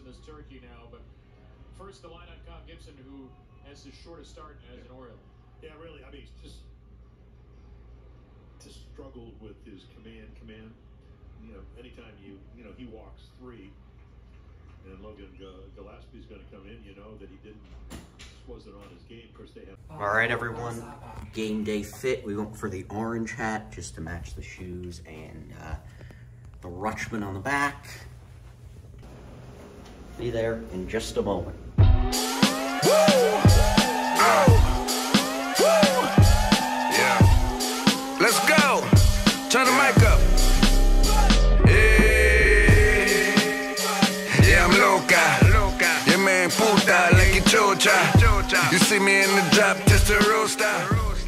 Christmas turkey now, but first the line on Kyle Gibson, who has his shortest start as an Oriole. Yeah, really. I mean, he's just struggled with his command. You know, anytime he walks 3, and Logan Gillespie's going to come in, you know that he wasn't on his game. Of course, they have. All right, everyone. Game day fit. We went for the orange hat just to match the shoes and the Rutschman on the back. Be there in just a moment. Yeah. Let's go. Turn the mic up. Yeah, I'm loca. Yeah, man, puta, like a chocha. You see me in the drop, just a roaster.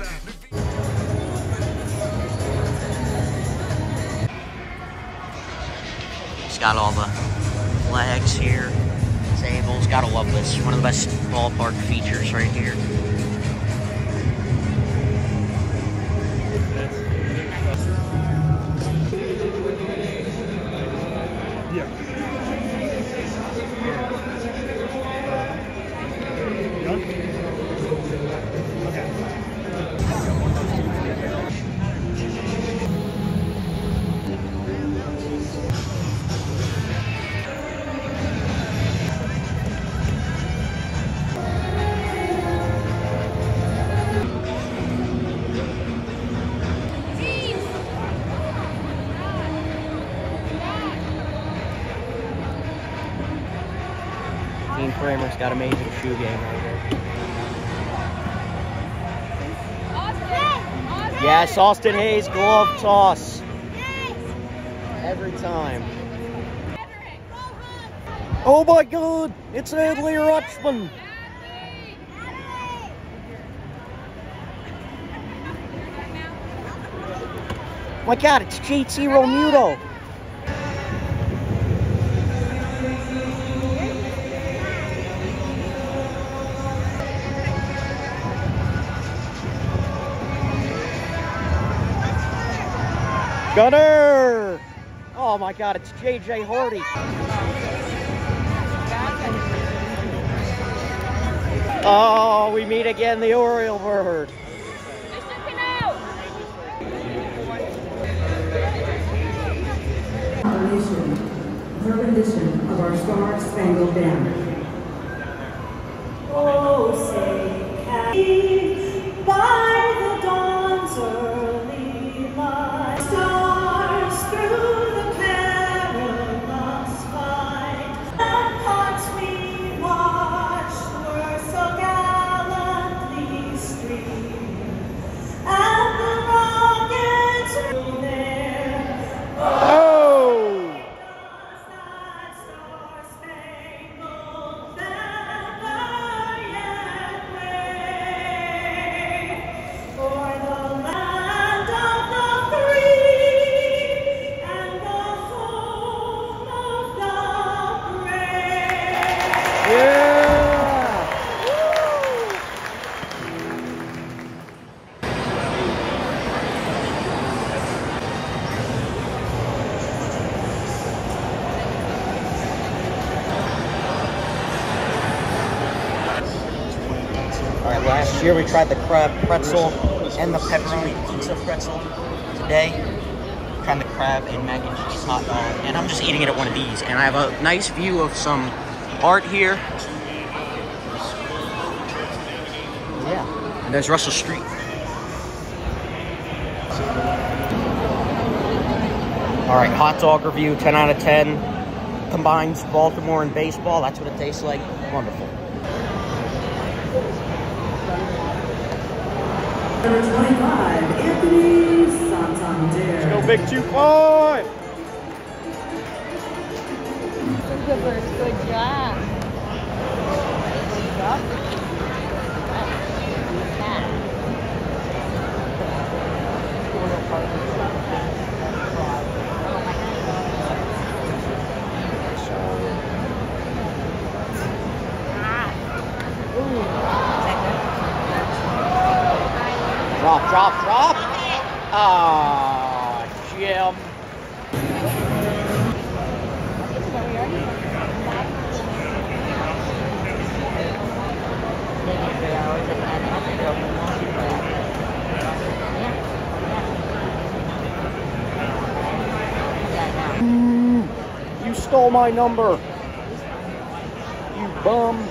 It's got all the flags here, tables. Gotta love this. One of the best ballpark features right here. Kramer's got amazing shoe game right here. Austin! Yes, Austin Hayes glove toss. Every time. Oh my God! It's Adley Rutschman. My God! It's JT Romuto. Gunner! Oh my God, it's JJ Hardy. Oh, we meet again, the Oriole bird. Her rendition of our Star-Spangled Banner. Oh, say, by the dawn's early light, stars through the perilous fight, the parts we watched were so gallantly streamed, and the rockets were there. Oh! Last year we tried the crab pretzel and the pepperoni pizza pretzel. Today, trying the crab and mac and cheese hot dog, and I'm just eating it at one of these. And I have a nice view of some art here. Yeah, and there's Russell Street. All right, hot dog review, 10 out of 10. Combines Baltimore and baseball. That's what it tastes like. Wonderful. Number 25, Anthony Santander. Let's go, Big 2-5. Good job. Drop. Ah, Jim. You stole my number. You bum.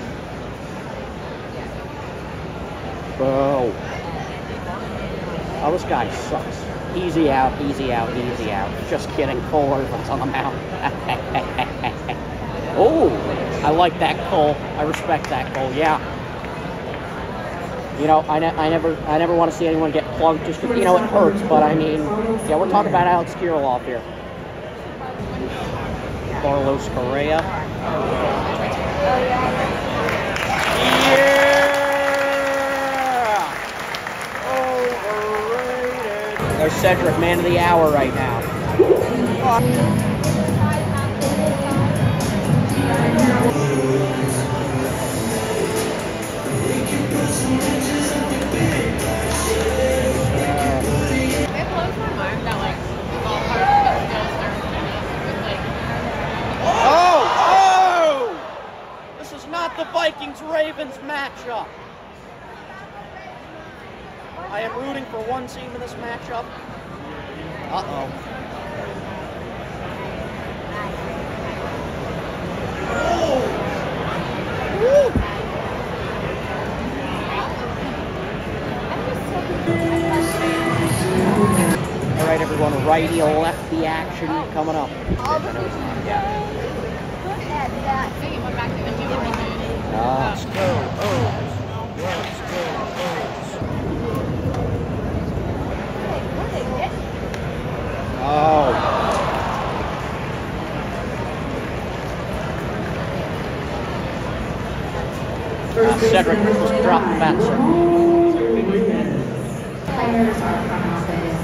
Oh. Oh, this guy sucks. Easy out, easy out, easy out. Just kidding. Cole Irvin's on the mound. Oh, I like that, Cole. I respect that, Cole. Yeah. You know, I never want to see anyone get plugged. Just, you know, it hurts. But I mean, yeah, we're talking about Alex Kirilloff here. Carlos Correa. Yeah! Overrated. There's Cedric, man of the hour right now. It blows my mind that like golf players can still start with like. Oh! This is not the Vikings-Ravens matchup. I am rooting for one team in this matchup. Uh-oh. Woo! All right, everyone, righty, lefty action coming up. Let's go, O's. Let's go, O's. Oh. Cedric was dropped that, sir. Players are from office.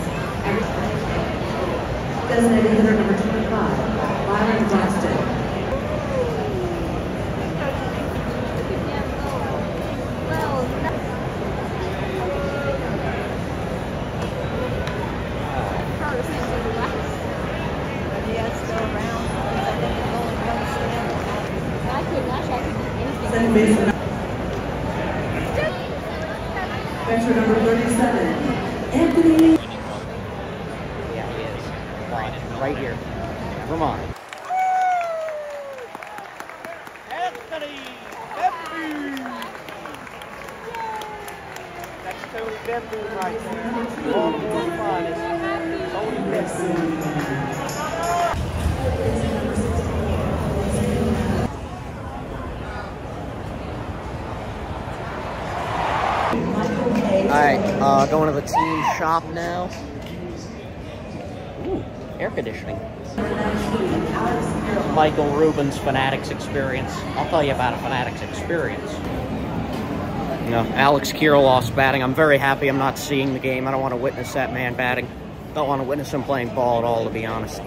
Designated hitter number 25, Byron Buxton. Second baseman. Venture number 37, Anthony. Yeah, he is. Right here. Never mind. Anthony Bembu. That's Tony Bembu right there. Baltimore finest. Tony Bembu. Alright, going to the team shop now. Ooh, air conditioning. Michael Rubin's Fanatics Experience. I'll tell you about a Fanatics Experience. You know, Alex Kirilloff's batting. I'm very happy I'm not seeing the game. I don't want to witness that man batting. Don't want to witness him playing ball at all, to be honest.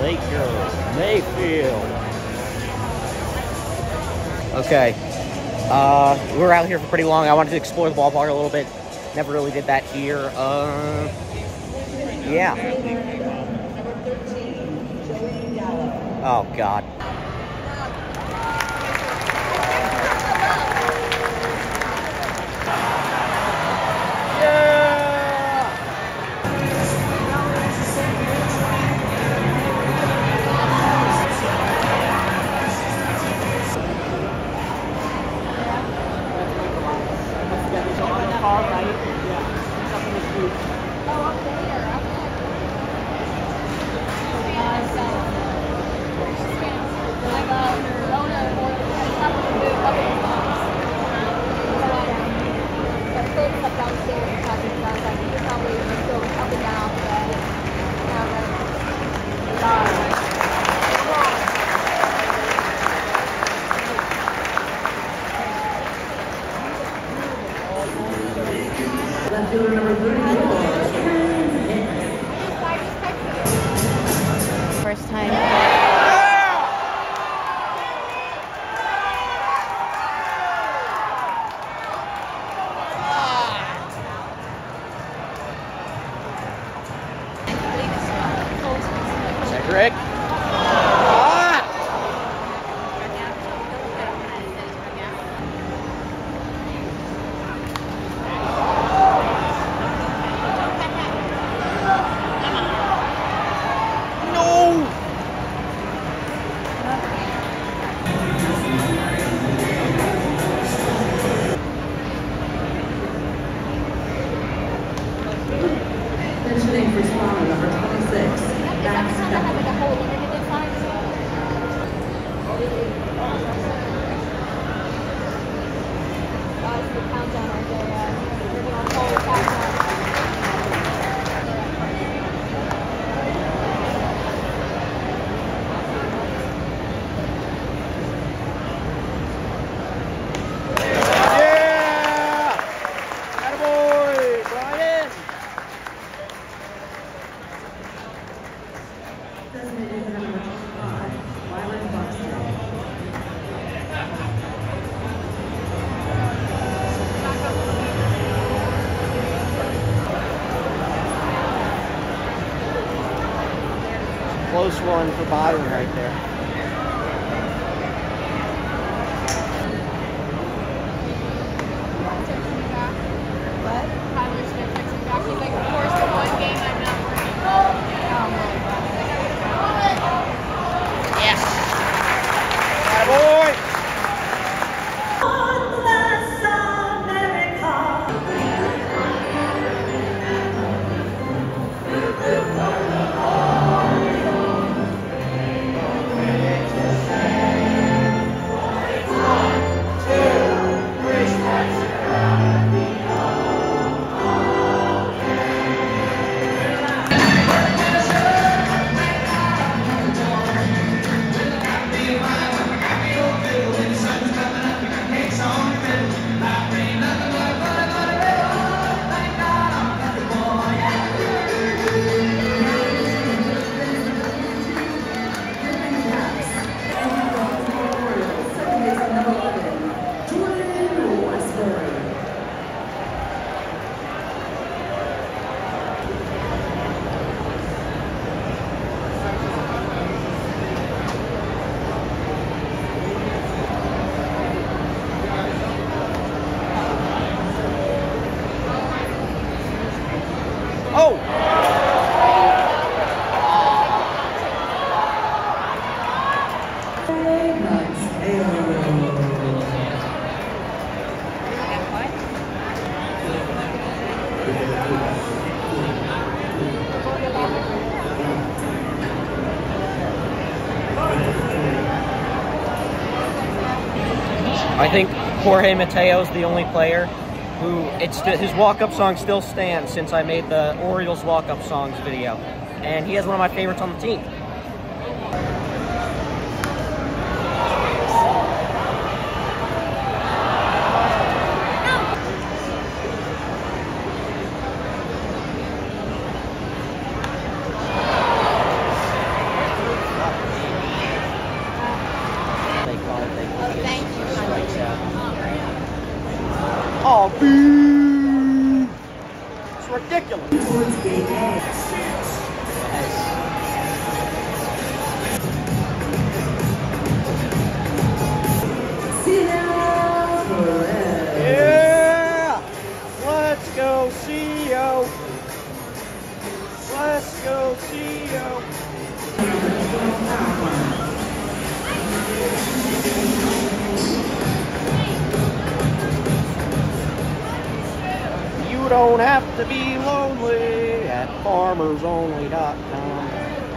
Baker Mayfield. Okay. We were out here for pretty long. I wanted to explore the ballpark a little bit. Never really did that here. Yeah. Oh, God. Left fielder number 34. First time. Cedric. Mentioning for spawner number 26. Max Kemp. Designated number 25. Byron Buxton. Close one for Byron right there. I think Jorge Mateo is the only player who his walk-up song still stands since I made the Orioles walk-up songs video, and he has one of my favorites on the team. ridiculous. Towards gate A. Yeah! Let's go, CEO! Let's go, CEO! You don't have to be lonely at farmersonly.com.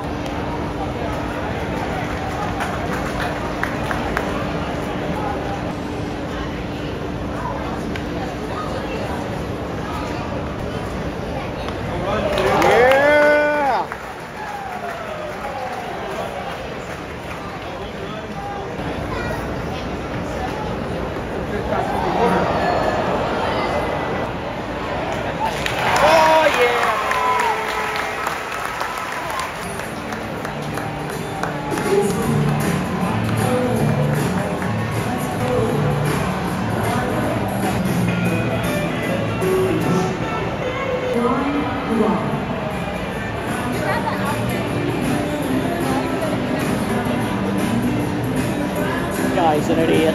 Guy's an idiot.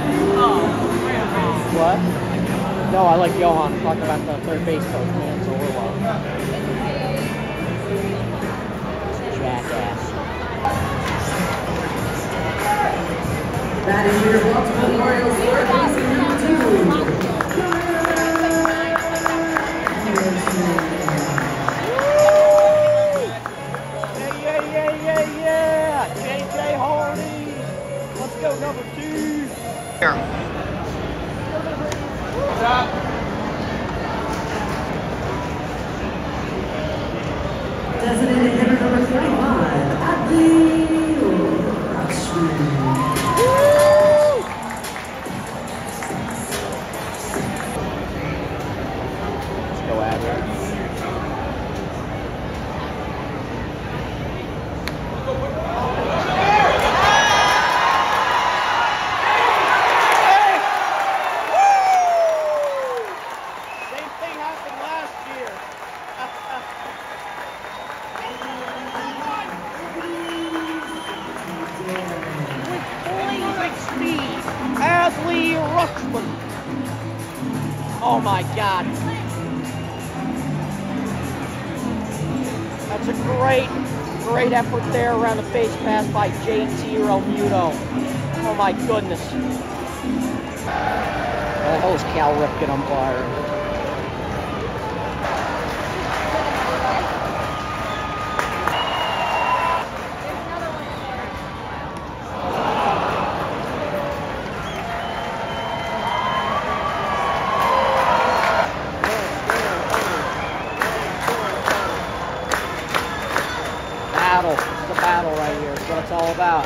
What? No, I like Johan. I'm talking about the third base coach, man. So we're well. Jackass. That is your Baltimore Orioles third baseman number 2. Yeah! JJ Hardy! Let's go, number 2! Here. Designated hitter number 25, Adley Rushman. Let's go, Adler. Oh my God. That's a great effort there around the base pass by JT Realmuto. Oh my goodness. How the hell is Cal Ripken umpiring? It's a battle right here. That's what it's all about.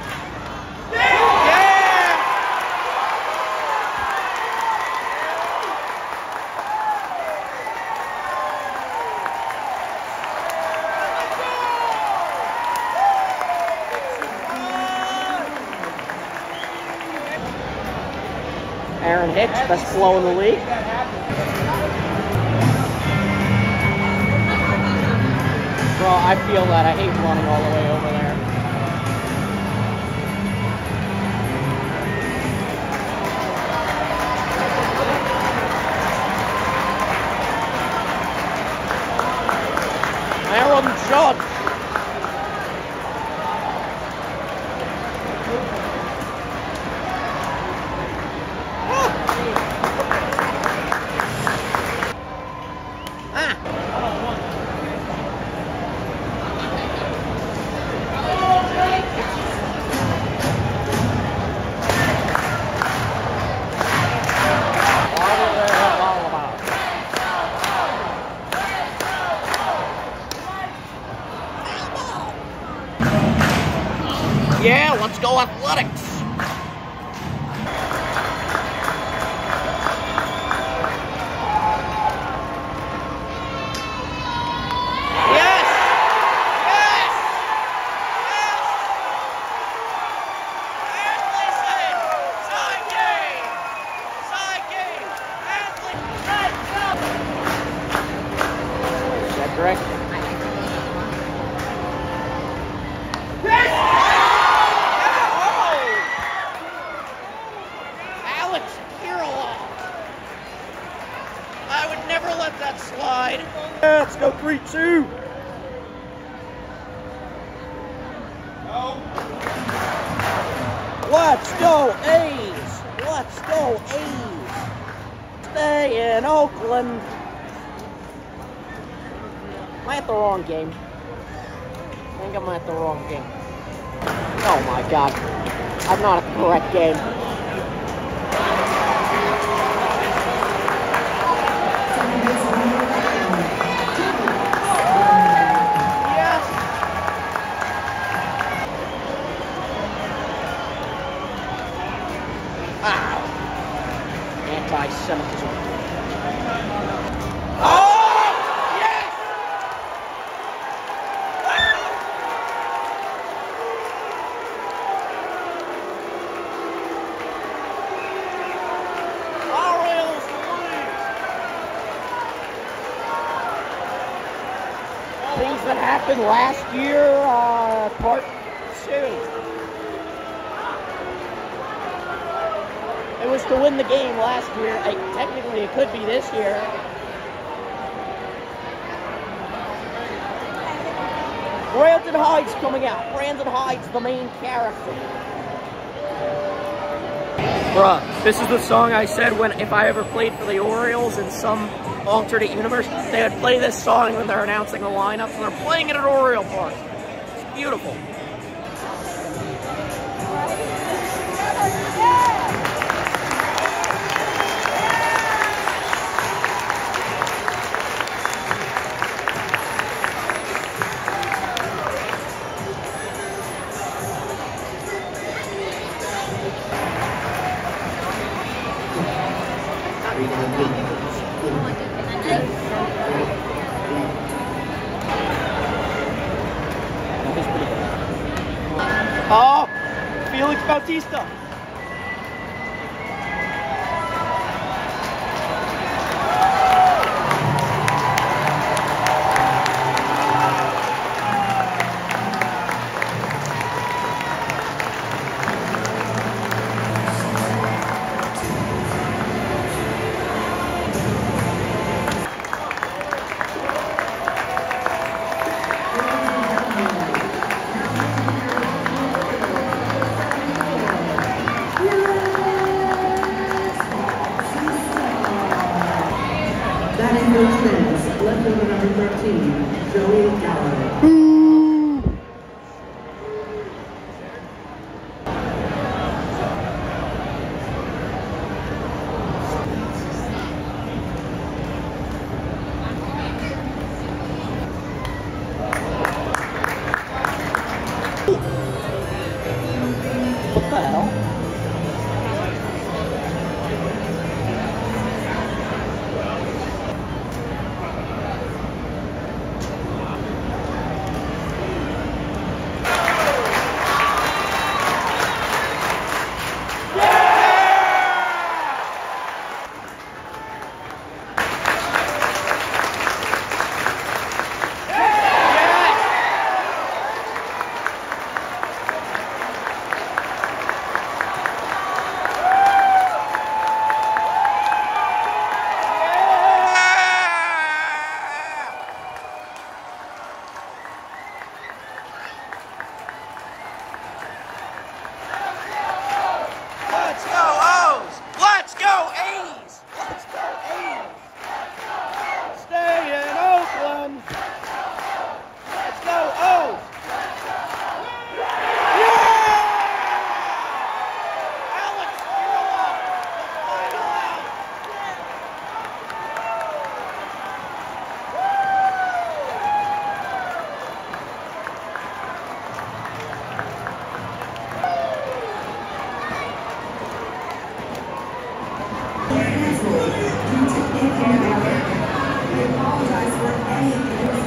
Aaron Hicks, best blow in the league. Bro, I feel that. I hate running all the way over there. Aaron Judge. Yeah, let's go Athletics. Yes! Yes! Yes! Athletics! Side game! Side game! Athletics! 3, 2. Let's go A's! Let's go A's! Stay in Oakland. Am I at the wrong game? I think I'm at the wrong game. Oh my god. I'm not at the correct game. Yes! Ow! Anti-Semitism. Oh! Yes! Orioles lose. Things that happened last year, part 2. It was to win the game last year. Technically, it could be this year. Brandon Hyde's coming out. Brandon Hyde's the main character. Bruh, this is the song I said when if I ever played for the Orioles in some alternate universe, they would play this song when they're announcing the lineups, and they're playing it at Oriole Park. It's beautiful. Oh, Felix Bautista. Batting goes next, left fielder number 13, Joey Gallagher. What the hell? Let's go O's! Let's go A's! Let's go A's! Stay in Oakland! Let's go O's! Yeah! Alex, you're alive! The final out! We apologize for any